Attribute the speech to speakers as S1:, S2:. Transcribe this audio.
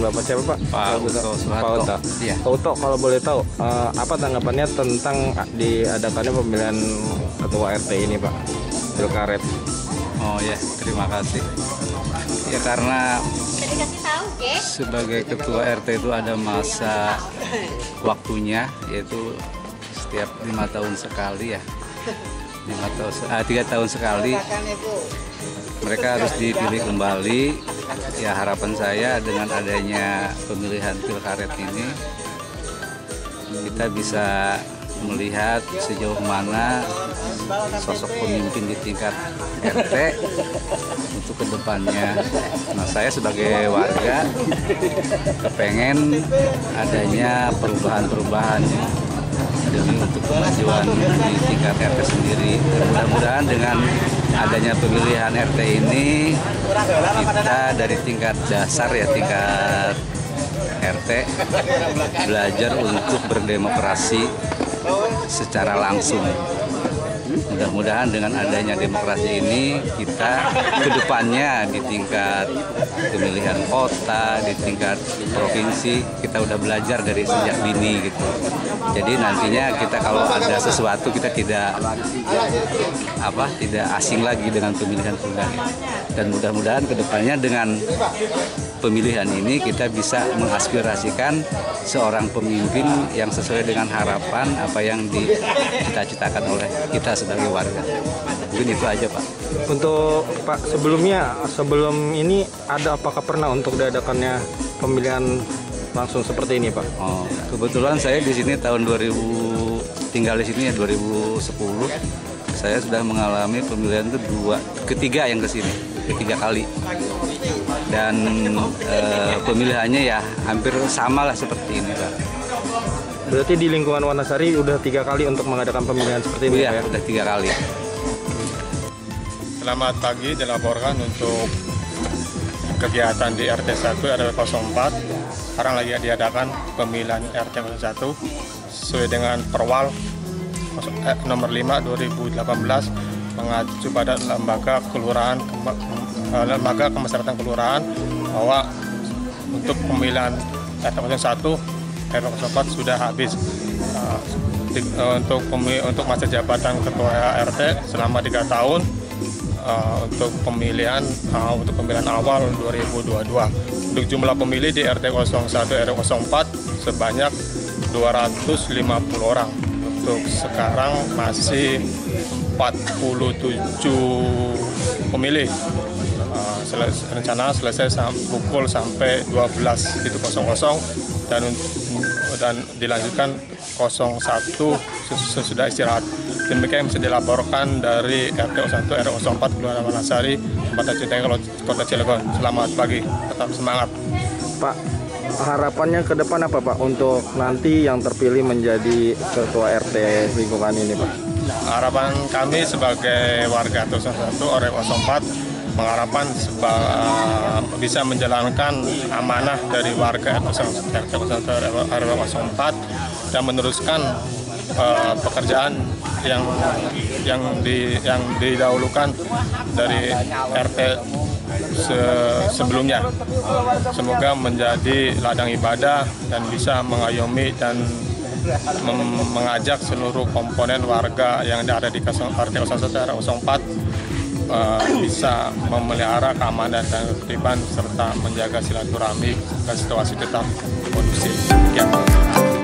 S1: Bapak siapa Pak?
S2: Pak Uto
S1: Pak Uto.
S2: Iya.
S1: Pak Uto, kalau boleh tahu apa tanggapannya tentang diadakannya pemilihan ketua RT ini Pak, Pilkaret?
S2: Oh ya, terima kasih. Ya karena sebagai ketua RT itu ada masa waktunya, yaitu setiap 5 tahun sekali ya. 3 tahun sekali mereka harus dipilih kembali. Ya harapan saya dengan adanya pemilihan Pilkaret ini kita bisa melihat sejauh mana sosok pemimpin di tingkat RT untuk kedepannya. Nah, saya sebagai warga kepengen adanya perubahan-perubahan demi untuk kemajuan di tingkat RT sendiri. Mudah-mudahan dengan adanya pemilihan RT ini kita dari tingkat dasar ya, tingkat RT belajar untuk berdemokrasi secara langsung. Mudah-mudahan dengan adanya demokrasi ini kita kedepannya di tingkat pemilihan kota, di tingkat provinsi kita udah belajar dari sejak dini gitu. Jadi nantinya kita kalau ada sesuatu kita tidak asing lagi dengan pemilihan ini. Dan mudah-mudahan kedepannya dengan pemilihan ini kita bisa mengaspirasikan seorang pemimpin yang sesuai dengan harapan apa yang dicita-citakan oleh kita sebagai warga. Mungkin itu aja Pak.
S1: Untuk Pak sebelum ini apakah pernah untuk diadakannya pemilihan langsung seperti ini Pak?
S2: Oh, kebetulan saya di sini tahun 2000 tinggal di sini ya 2010. Saya sudah mengalami pemilihan itu ketiga kali. Dan pemilihannya ya hampir sama lah seperti ini Pak.
S1: Berarti di lingkungan Wanasari udah 3 kali untuk mengadakan pemilihan seperti ini
S2: ya?
S1: Ya?
S2: Udah 3 kali.
S3: Selamat pagi, dilaporkan untuk kegiatan di RT 1 RW 04. Sekarang lagi diadakan pemilihan RT 01 sesuai dengan Perwal nomor 5 2018 mengacu pada lembaga kemasyarakatan kelurahan bahwa untuk pemilihan RT 01 RW 04 sudah habis. Untuk masa jabatan ketua RT selama 3 tahun untuk pemilihan awal 2022. Untuk jumlah pemilih di RT 01 RW 04 sebanyak 250 orang. Untuk sekarang masih 47 pemilih. Rencana selesai pukul sampai 12.00 dan dilanjutkan 01 sesudah istirahat. Demikian yang bisa dilaporkan dari RT 01 RW 04 Kelurahan Wanasari, Kabupaten Citayam, Kota Cilegon. Selamat pagi, tetap semangat.
S1: Pak, harapannya ke depan apa Pak untuk nanti yang terpilih menjadi ketua RT lingkungan ini Pak?
S3: Harapan kami sebagai warga RT 01 RW 04 mengharapkan bisa menjalankan amanah dari warga RT 01 RW 04 dan meneruskan pekerjaan yang didahulukan dari RT sebelumnya. Semoga menjadi ladang ibadah dan bisa mengayomi dan mengajak seluruh komponen warga yang ada di RT 01 RW 04 bisa memelihara keamanan dan ketertiban serta menjaga silaturahmi dan situasi tetap kondusif.